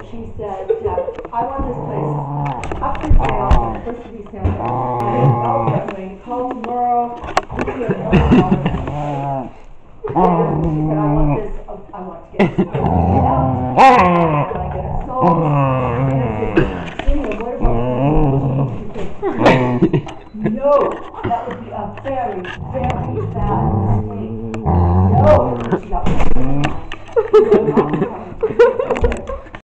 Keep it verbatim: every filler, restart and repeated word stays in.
she said, uh, I want this place up for sale on the first of December. I said, oh, I'm going to call tomorrow. We can get another dollar. She said, I want this, oh, I want to get it sold. I want to get it sold. And I said, Cindy, what about the She said, no, that would be a very, very bad mistake. No, she got